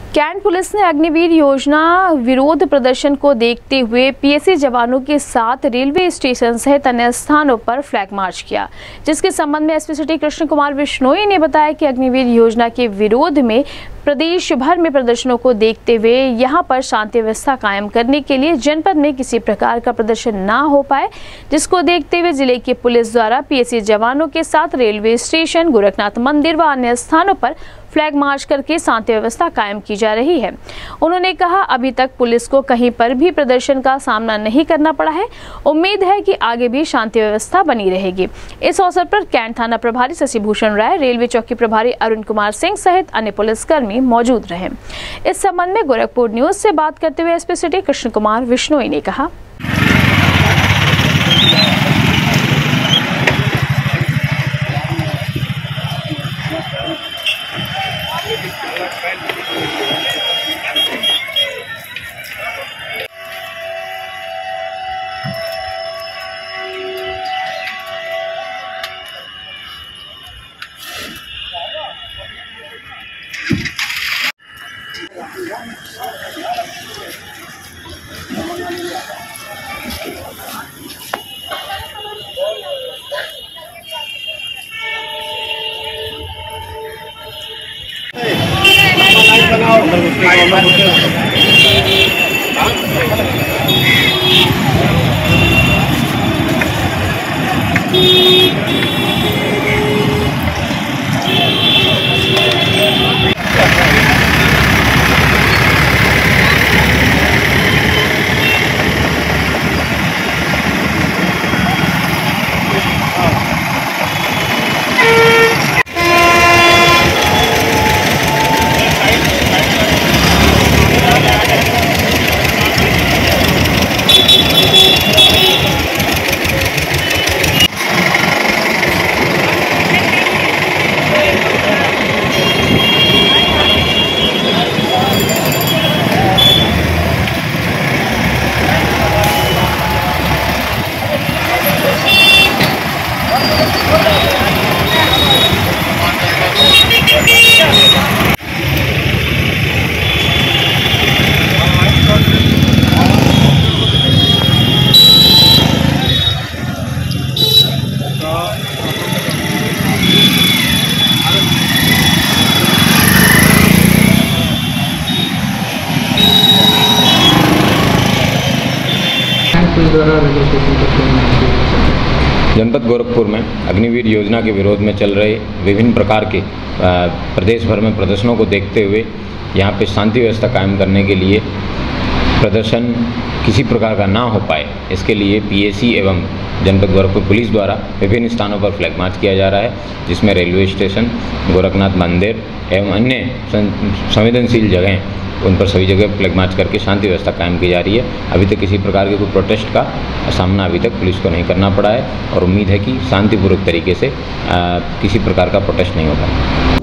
Cantt police ने अग्निवीर योजना विरोध प्रदर्शन को देखते हुए पीएसी जवानों के साथ रेलवे स्टेशन सहित अन्य स्थानों पर फ्लैग मार्च किया, जिसके संबंध में एसपी सिटी कृष्ण कुमार बिश्नोई ने बताया कि अग्निवीर योजना के विरोध में प्रदेश भर में प्रदर्शनों को देखते हुए यहां पर शांति व्यवस्था कायम करने के लिए जनपद में किसी प्रकार का प्रदर्शन न हो पाए, जिसको देखते हुए जिले की पुलिस द्वारा पीएसी जवानों के साथ रेलवे स्टेशन, गोरखनाथ मंदिर व अन्य स्थानों पर फ्लैग मार्च करके शांति व्यवस्था कायम की जा रही है। उन्होंने कहा, अभी तक पुलिस को कहीं पर भी प्रदर्शन का सामना नहीं करना पड़ा है। उम्मीद है कि आगे भी शांति व्यवस्था बनी रहेगी। इस अवसर पर कैंट थाना प्रभारी शशिभूषण राय, रेलवे चौकी प्रभारी अरुण कुमार सिंह सहित अन्य पुलिसकर्मी मौजूद रहे। इस संबंध में गोरखपुर न्यूज से बात करते हुए एसपी सिटी कृष्ण कुमार बिश्नोई ने कहा, जनपद गोरखपुर में अग्निवीर योजना के विरोध में चल रहे विभिन्न प्रकार के प्रदेश भर में प्रदर्शनों को देखते हुए यहाँ पे शांति व्यवस्था कायम करने के लिए प्रदर्शन किसी प्रकार का ना हो पाए, इसके लिए पीएसी एवं जनपद गोरखपुर पुलिस द्वारा विभिन्न स्थानों पर फ्लैग मार्च किया जा रहा है, जिसमें रेलवे स्टेशन, गोरखनाथ मंदिर एवं अन्य संवेदनशील जगहें उन पर सभी जगह फ्लैग मार्च करके शांति व्यवस्था कायम की जा रही है। अभी तक किसी प्रकार के कोई प्रोटेस्ट का सामना अभी तक पुलिस को नहीं करना पड़ा है और उम्मीद है कि शांतिपूर्वक तरीके से किसी प्रकार का प्रोटेस्ट नहीं होगा।